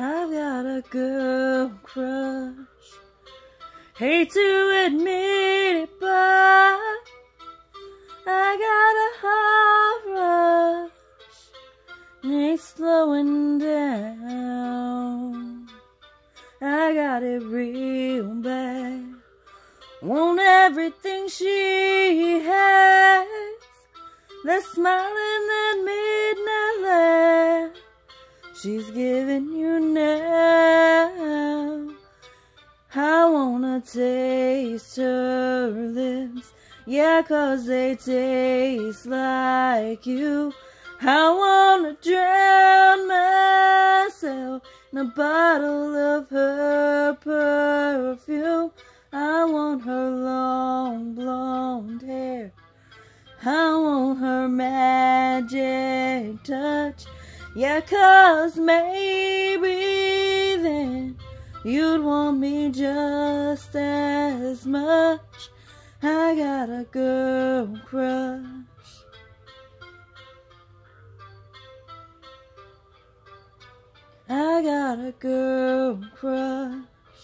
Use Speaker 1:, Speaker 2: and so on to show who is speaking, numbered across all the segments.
Speaker 1: I've got a girl crush. Hate to admit it, but I got a heart rush. And it's slowing down. I got it real bad. Want everything she has. That smile and that midnight laugh she's giving you now. I wanna taste her lips, yeah, 'cause they taste like you. I wanna drown myself in a bottle of her perfume. I want her long blonde hair, I want her magic touch, yeah, 'cause maybe then you'd want me just as much. I got a girl crush. I got a girl crush.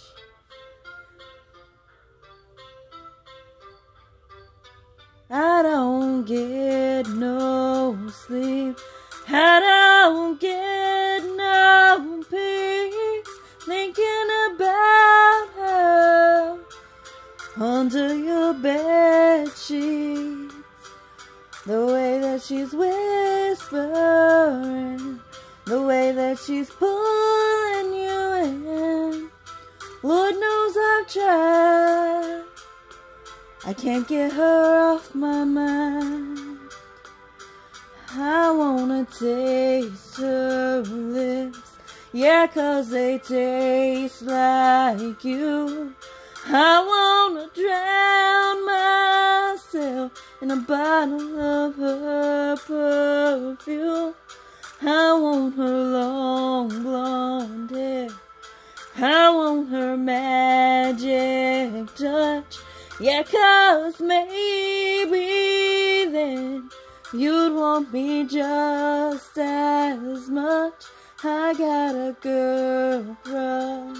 Speaker 1: I don't get no sleep. I don't get no peace thinking about her under your bed sheets. The way that she's whispering, the way that she's pulling you in. Lord knows I've tried, I can't get her off my mind. I wanna taste her lips, yeah, 'cause they taste like you. I wanna drown myself in a bottle of her perfume. I want her long blonde hair, I want her magic touch, yeah, 'cause maybe then you'd want me just as much. I got a girl crush.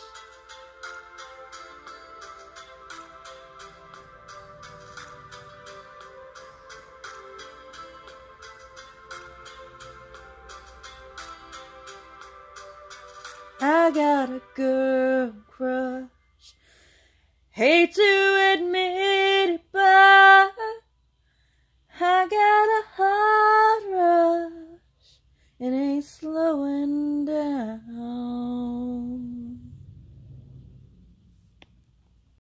Speaker 1: I got a girl crush. Hate to admit it, but